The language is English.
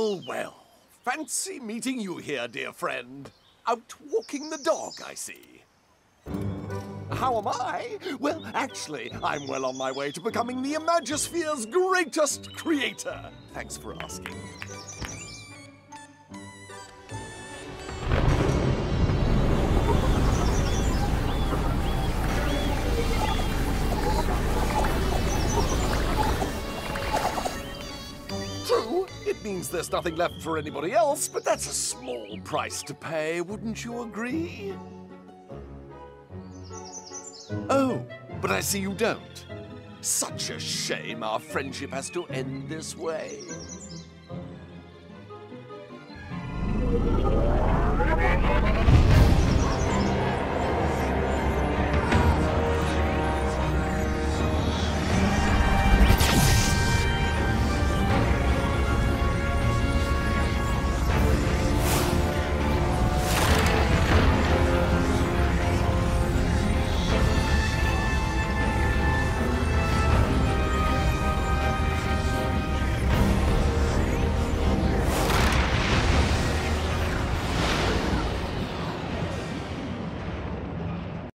Well, well. Fancy meeting you here, dear friend. Out walking the dog, I see. How am I? Well, actually, I'm well on my way to becoming the Imagisphere's greatest creator. Thanks for asking. True, it means there's nothing left for anybody else, but that's a small price to pay, wouldn't you agree? Oh, but I see you don't. Such a shame our friendship has to end this way.